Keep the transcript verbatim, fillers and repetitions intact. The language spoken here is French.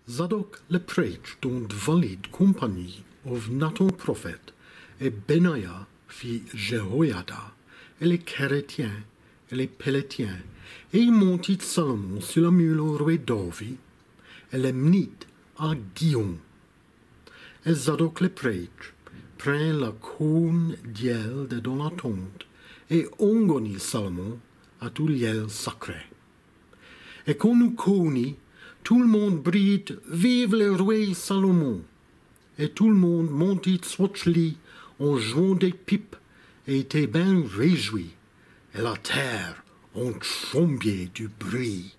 Zadok le prêtre dont valide compagnie of Nathan prophète et Benaïa fit Jehoiada et les Chrétiens et les Pélétiens et il montit Salomon sur la mule au roi David et les mnit à Guillaume. Et Zadok le prêtre prend la cône d'hiel de dans la tente et ongonit Salomon à tout l'hiel sacré. Et quand nous connit, tout le monde brille « Vive le roi Salomon !» Et tout le monde montit sur lui en jouant des pipes et était bien réjoui. Et la terre en tremblait du bruit.